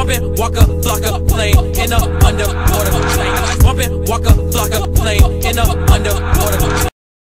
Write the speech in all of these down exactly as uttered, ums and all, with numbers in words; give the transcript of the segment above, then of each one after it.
Bumpin', walk up, flock up, plane in a underwater plane. Bumpin', walk up, flock up, plane in a underwater plane.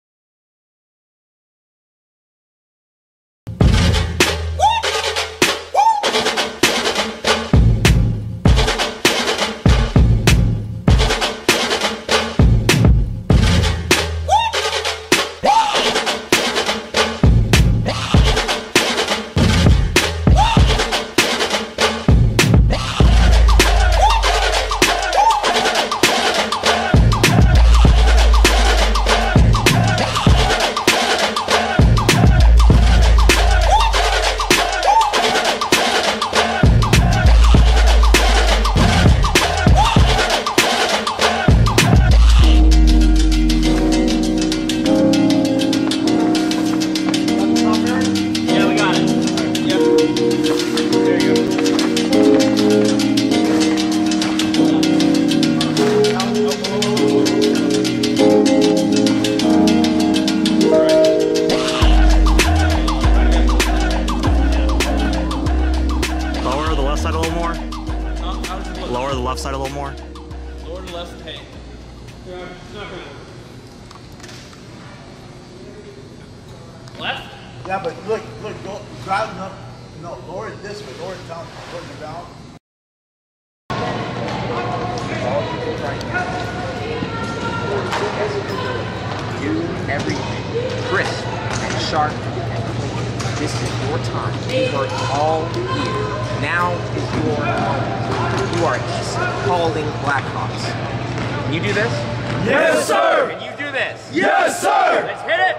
Lower the left side a little more. Lower the left tank. Left? Yeah, but look, look, go, grab enough. No, lower it this way. Lower it down. Lower it down. Do everything crisp and sharp and clean. This is your time. You worked all year. Now is your moment. You are East Calling Blackhawks. Can you do this? Yes, sir! Can you do this? Yes, sir! Let's hit it!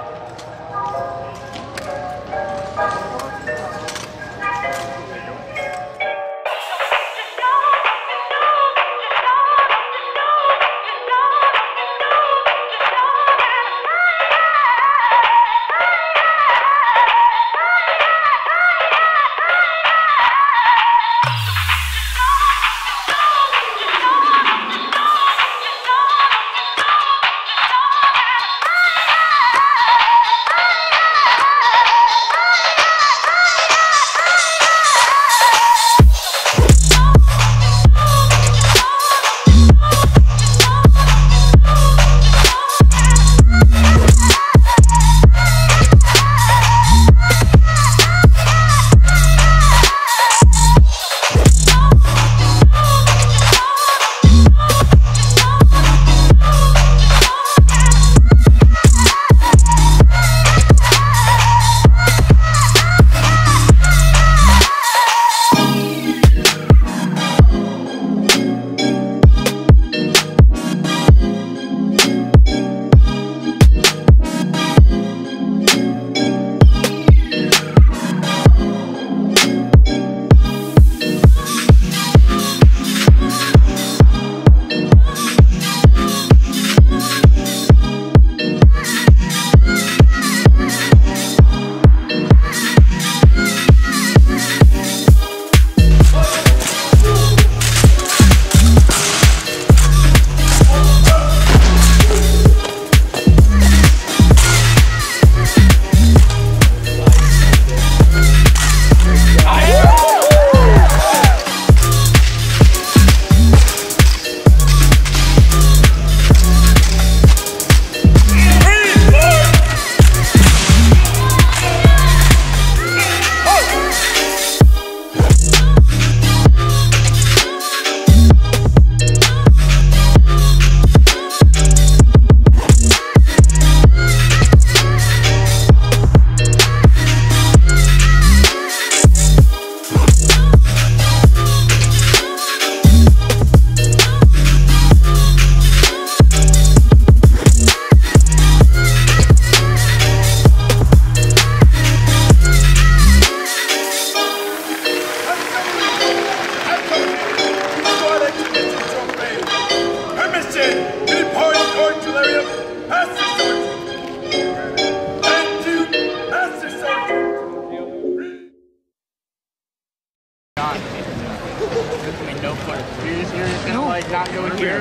like not going here.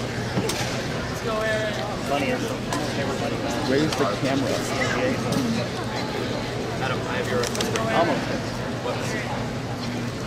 Raise the camera.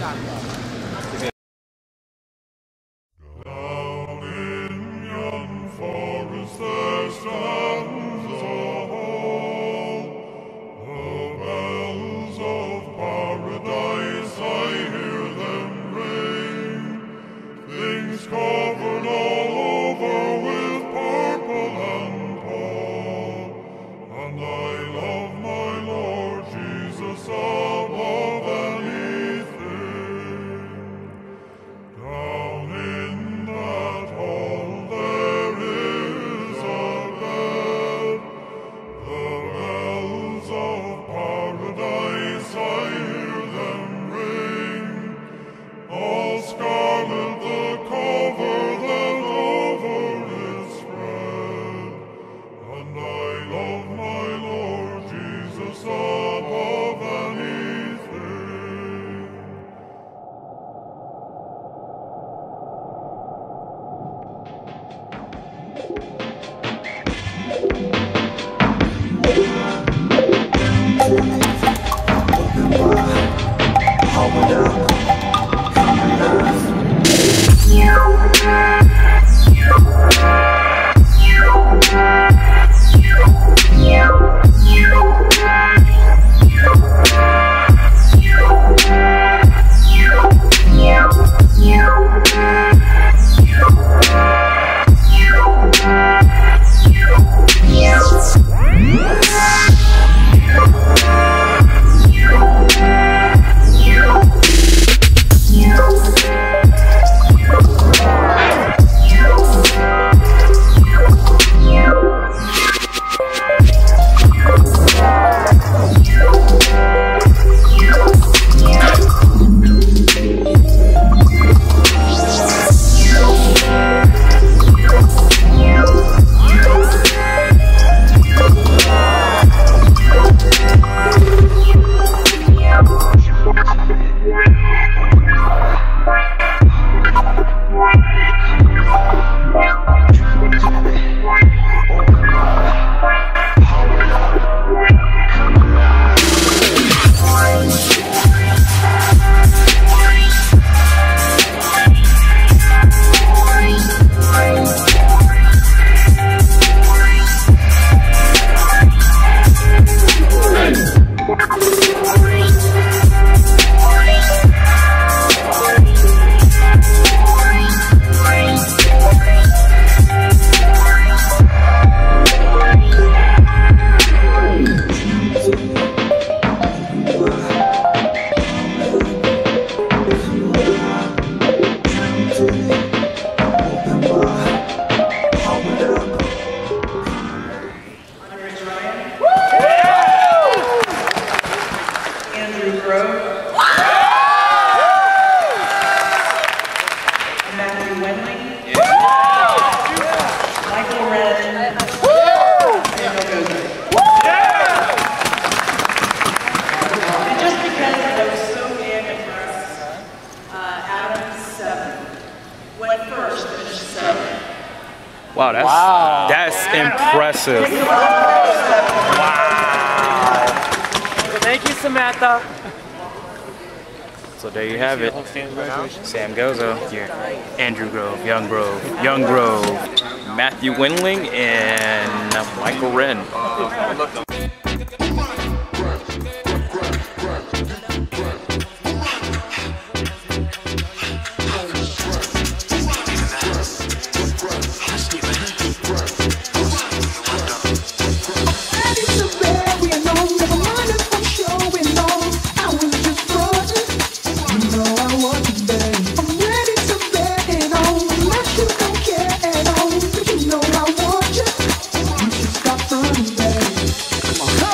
Wow, that's wow. that's impressive. Wow. Thank you, Samantha. So there you have it. Sam Gozo, Andrew Grove, Young Grove, Young Grove, Matthew Wendling, and Michael Wren. Come on.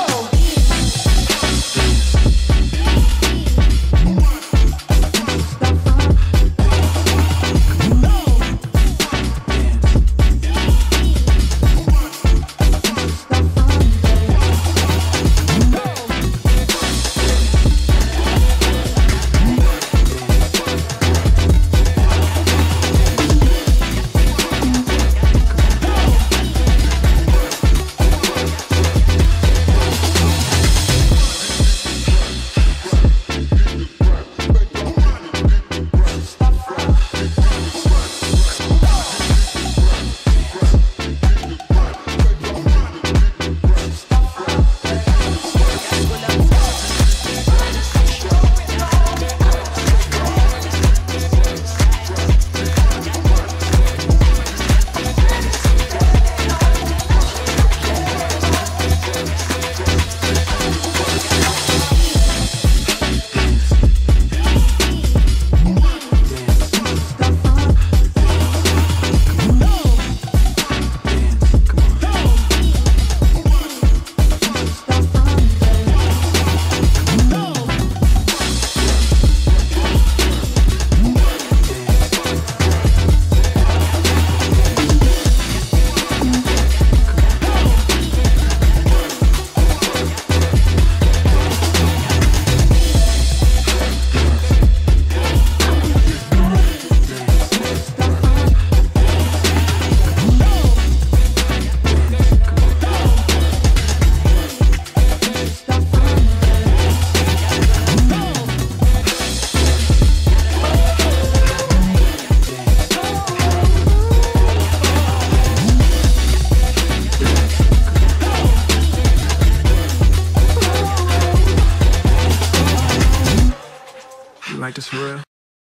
like this for real.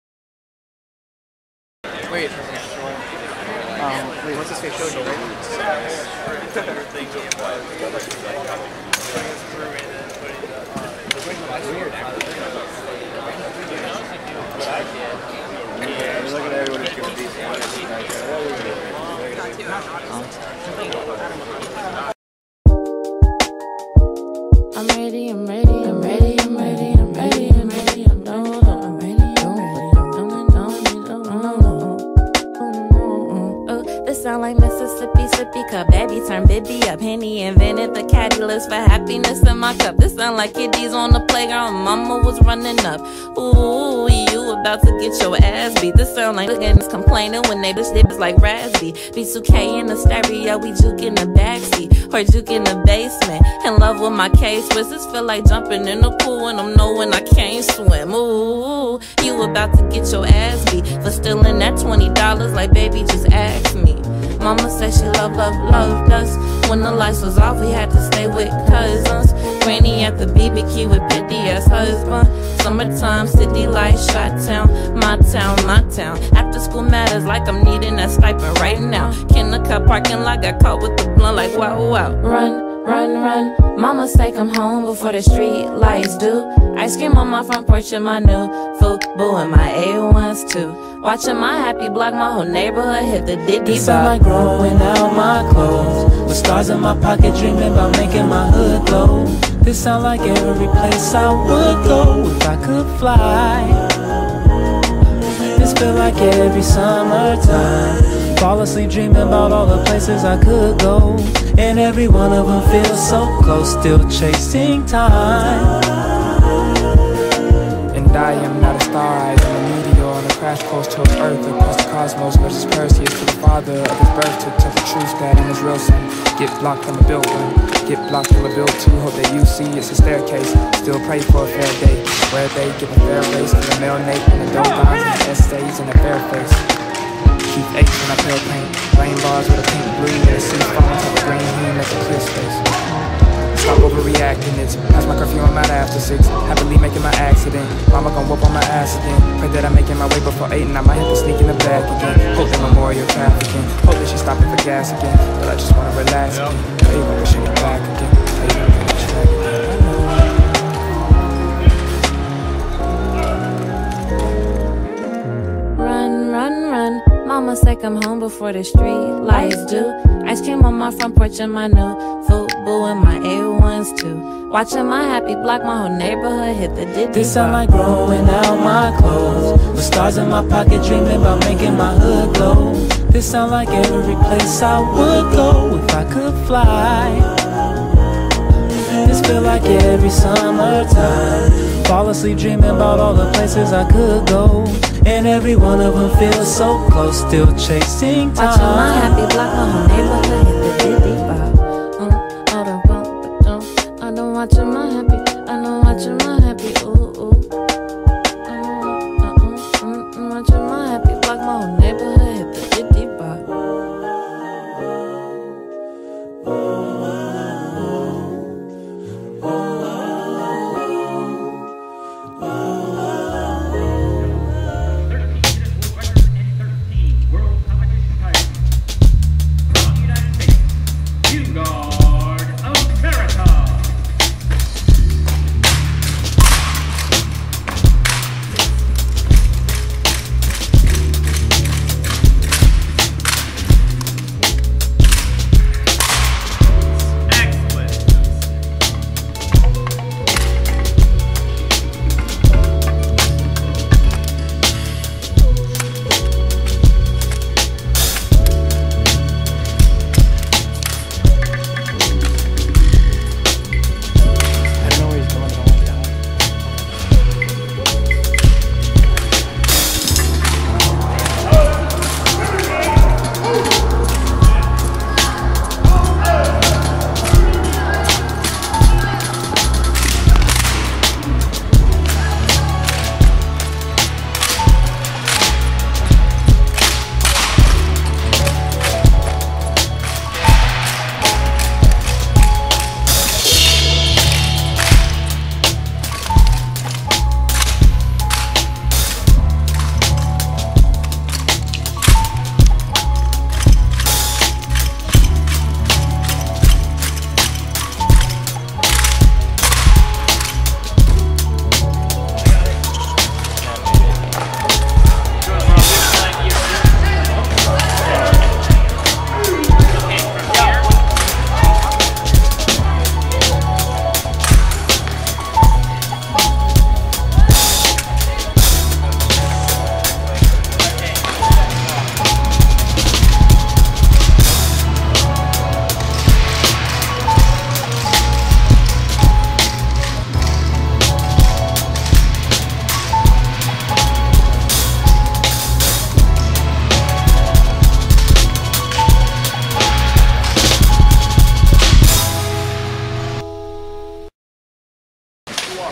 Wait, um, wait, what's this face showed you, right? Weird, look at everybody's gonna be I'm ready, I'm ready, I'm ready, I'm ready, I'm ready, I'm ready, I'm done, I'm ready, I'm ready, I'm done, I'm done. This sound like Mississippi, sippy cup. Baby turn Bibby up. Henny invented the caddy list for happiness in my cup. This sound like kiddies on the playground. Mama was running up. Ooh, you about to get your ass beat. This sound like niggas complaining when they bitch lips like Raspy. B two K in the stereo, we juke in the backseat, or juke in the basement. In love with my K-Swiss. This feel like jumping in the pool and I'm knowing I can't swim. Ooh, you about to get your ass beat for stealing that twenty dollars. Like, baby, just ask me. Mama said she love, love, loved us. When the lights was off, we had to stay with cousins. Granny at the B B Q with petty ass husband. Summertime, city lights, shot town, my town, my town. After school matters like I'm needing that stipend right now. Kindergarten parking lot, got caught with the blunt like wow, wow. Run, run, run. Mama say come home before the street lights do. Ice cream on my front porch in my new Fubu and my A ones too. Watching my happy block, my whole neighborhood hit the diddy. It sound like growing out my clothes, with stars in my pocket, dreaming about making my hood glow. This sound like every place I would go if I could fly. This feel like every summertime. Fall asleep dreaming about all the places I could go, and every one of them feels so close, still chasing time. And I am not a star, I am a meteor on a crash course towards Earth, across the cosmos versus Perseus, to the father of his birth, to tell the truth that in his real son. Get blocked from a building, get blocked from a build too. Hope that you see it's a staircase. Still pray for a fair day, where they give a fair race to the male nape and the dope lines and the essays and a fair face. Keep H when I pale paint, rain bars with a pink blue and a sea falling to the green hue at the clear space. Stop overreacting, it's past my curfew, I'm out after six. Happily making my accident, mama gon' whoop on my ass again. Pray that I'm making my way before eight and I might have to sneak in the back again. Hope that memorial trafficking, hope that she stopping for gas again. But I just wanna relax again, I even wish she get back again. I even wish she back again. Run, run, run. Mama say come home before the street lights do. Ice cream on my front porch in my new Fubu and my A ones too. Watching my happy block, my whole neighborhood hit the diddy. This sound like growing out my clothes, with stars in my pocket, dreaming about making my hood glow. This sound like every place I would go if I could fly. This feel like every summertime. Fall asleep dreaming about all the places I could go, and every one of them feels so close, still chasing time. Watching my happy block, my whole neighborhood hit the diddy bop. Mm, hold on, bump, but don't. I don't watching my happy, I know watching my happy, ooh, ooh. Uh, uh, uh, mm, mm, watching my happy block, my whole neighborhood hit the diddy bop.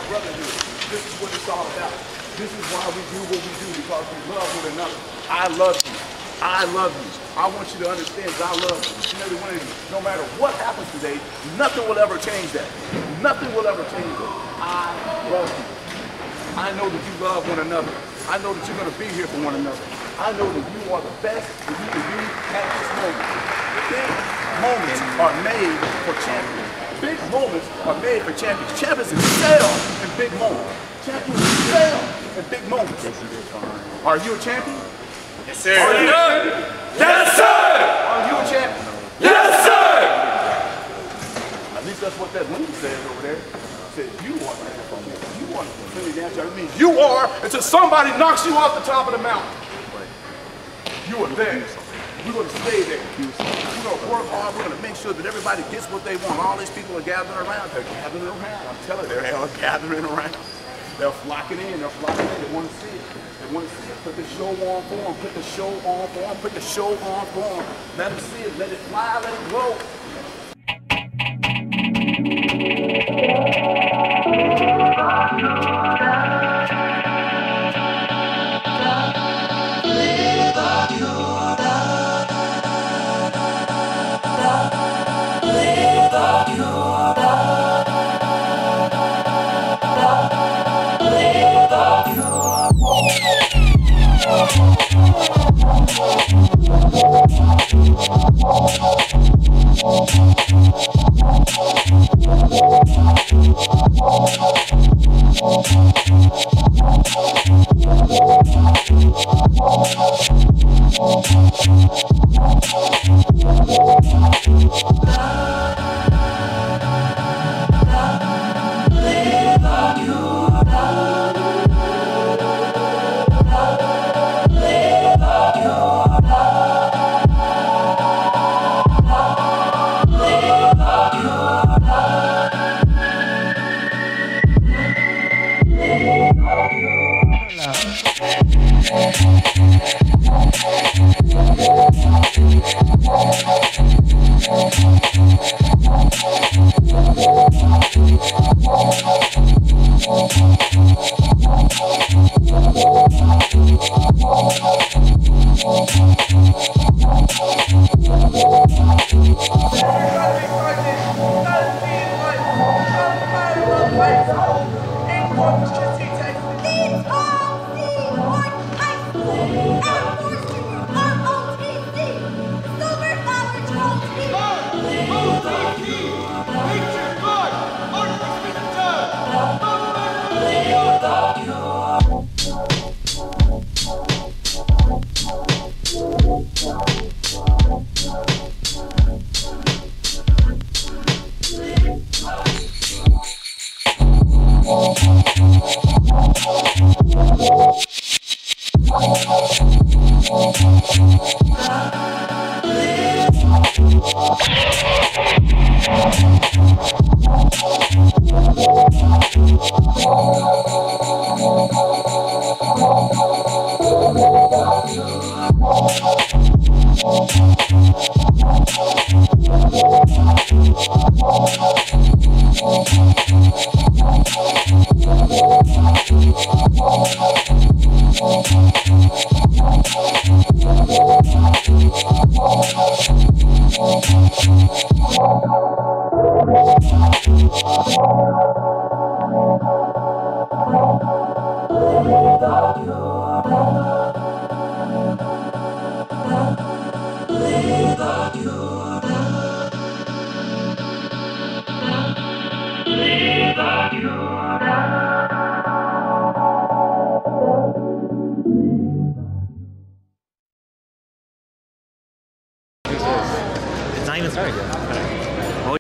brotherhood. This is what it's all about. This is why we do what we do, because we love one another. I love you. I love you. I want you to understand that I love you. Each and every one of you. No matter what happens today, nothing will ever change that. Nothing will ever change that. I love you. I know that you love one another. I know that you're going to be here for one another. I know that you are the best that you can be at this moment. Big moments are made for champions. Big moments are made for champions. Champions excel in big moments. Champions excel in big moments. Are you a champion? Yes, sir. Are you? Yes, sir. Are you a champion? Yes, sir. At least that's what that woman says over there. Said you are. You are. That means you are until somebody knocks you off the top of the mountain. You are there. We're going to stay there. We're going to work hard. We're going to make sure that everybody gets what they want. All these people are gathering around. They're gathering around. I'm telling you, they're all gathering around. They're flocking in. They're flocking in. They want to see it. They want to see it. Put the show on for them. Put the show on for them. Put the show on for them. Let them see it. Let it fly. Let it grow. It's not even started yet. Oh.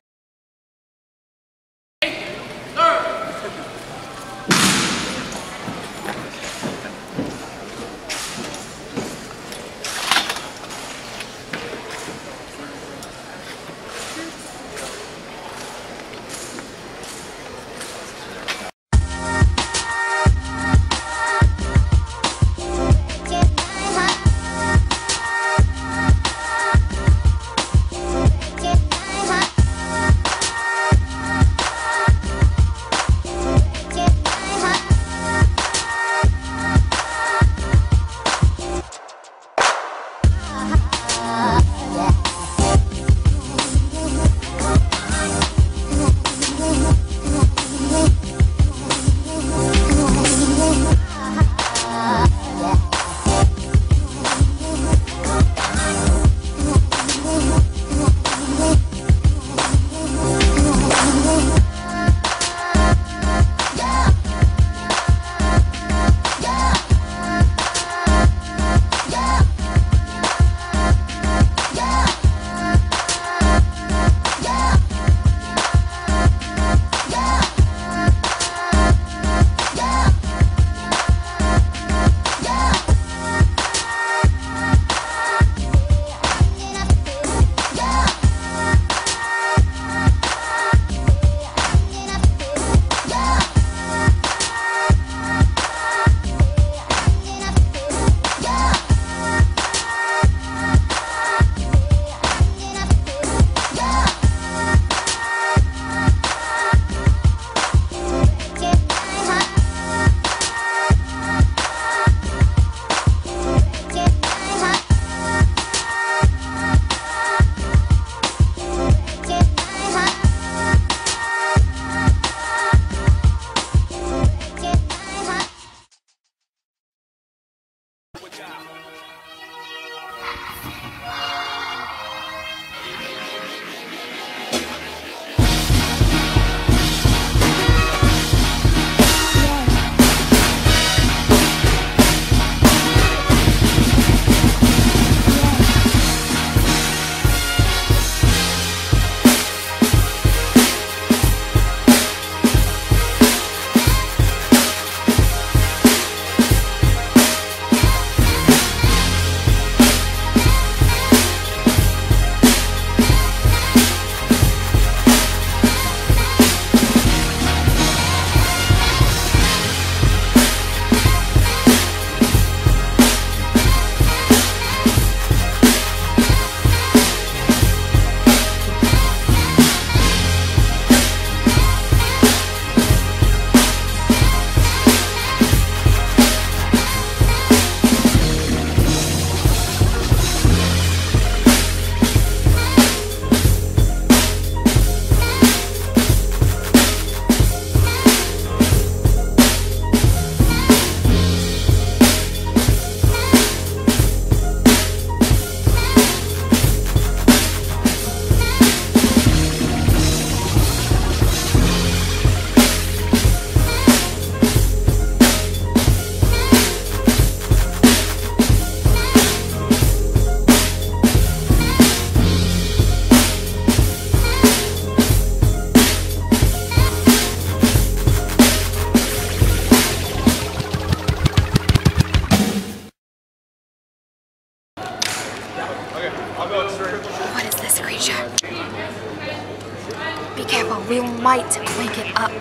might wake it up.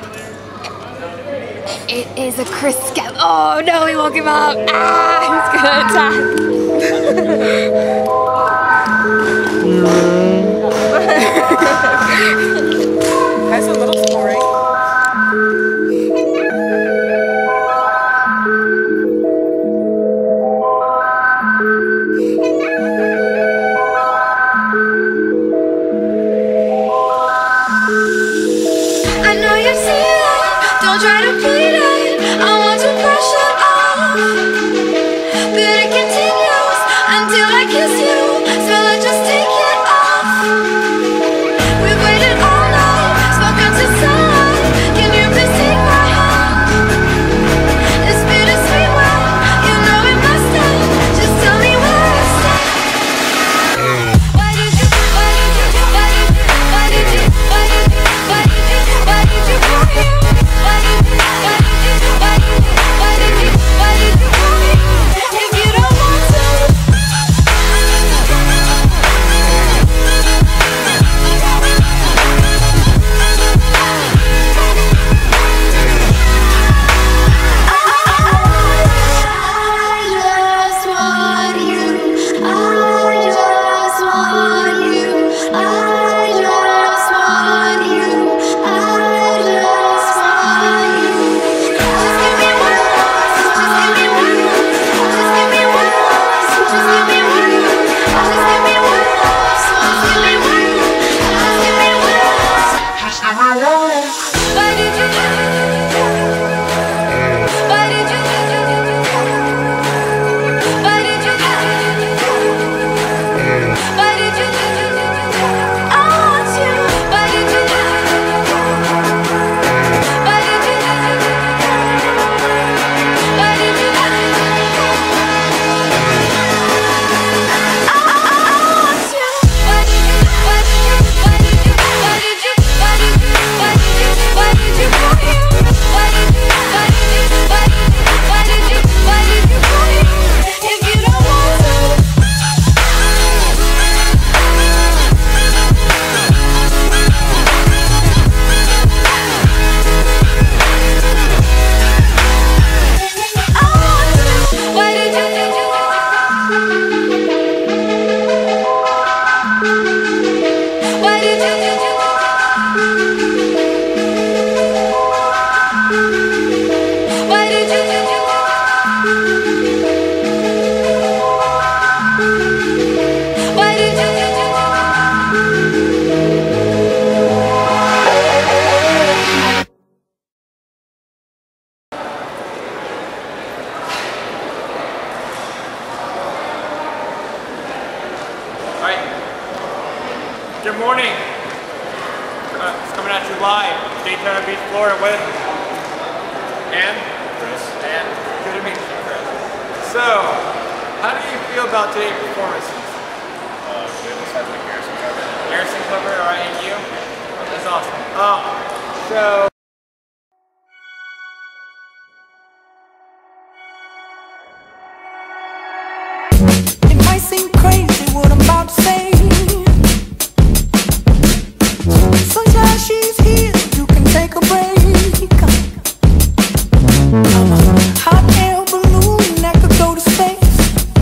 It is a Chris Scout. Oh no, he woke him up. Ah, he's gonna attack. That's a little story. I know you've seen it. Don't try to beat it. I want to brush it off, but it continues until I kiss you. So let's just take it off. We've waited all night, spoken to sunlight. Can you please take my hand? It's bittersweet when you know it must end. Just tell me where I stand. Why did you? Why did you? Why did you? Why did you? Why did you? Why did you? Why did you come here? Why did you? Why did you? Why did you? Why did you? Why did you come here? If you don't want to. Good morning. Uh, it's coming at you live, Daytona Beach, Florida, with and Chris. And good to meet you, Chris. So, how do you feel about today's performances? Uh, good. Let's have the Harrison cover. Harrison cover, all right, and you? That's awesome. Um, so. It might seem crazy what I'm about to say. Sunshine, she's here, you can take a break. I'm a hot air balloon that could go to space.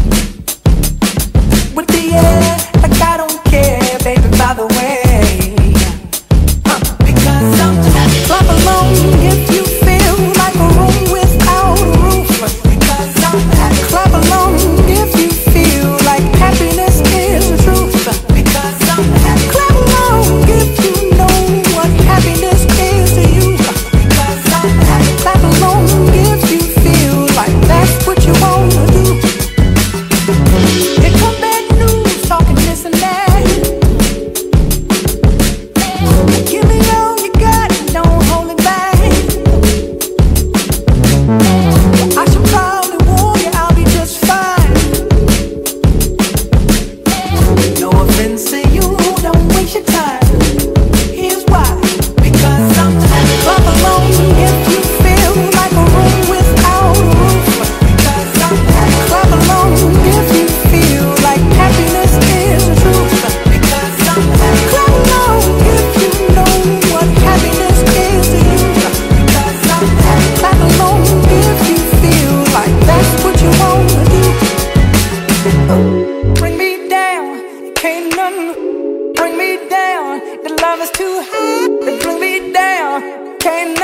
With the air, like I don't care, baby, by the way. uh, Because I'm just clap along if you feel like a room without a roof. Because I'm clap along if you feel like happiness is the truth.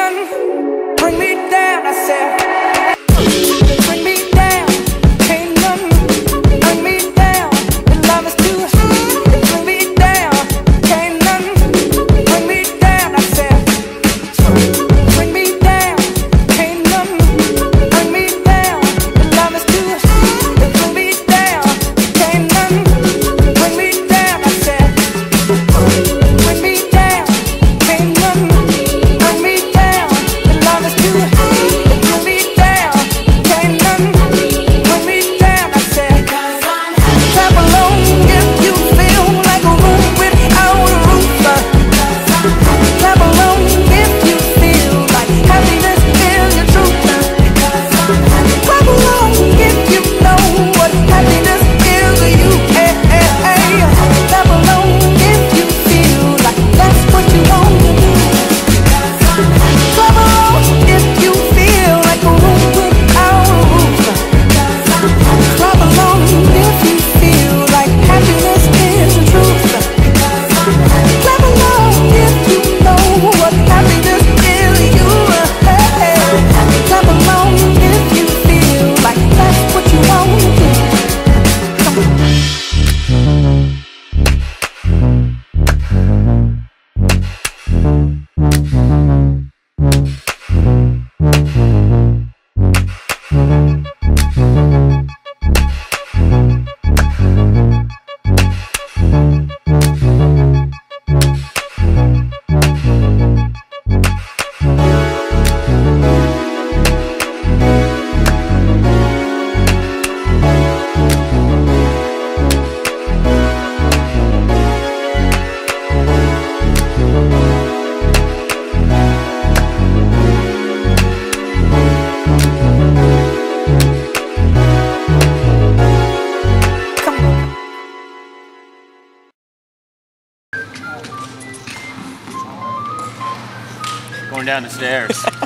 none bring me down. I said, bring me down. Can't none bring me down. Your love is too high. Bring me down. Can't none bring me down. I said, bring me down. Can't none bring me down. Your love is too high. Bring me down. Can't none bring me down. I said, bring me down. Can't none bring me down. Your love is too high. Bring me down. Can't none bring me down. I said, clap along if you feel like a room without a roof. Clap along if you feel like happiness is the truth. Clap along if you know what happiness is to you. Hey, hey, hey. Clap along if you feel like that's what you want. Clap along if you feel like a room without a roof. Clap along if you feel like happiness is the truth. Clap along if you know what happiness is to you. Hey, clap along if you feel like that's what you want. Going down the stairs.